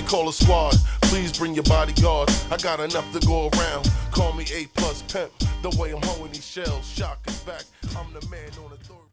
call a squad. Please bring your bodyguard. I got enough to go around. Call me A+ pimp. The way I'm holding these shells, shock is back. I'm the man on the third.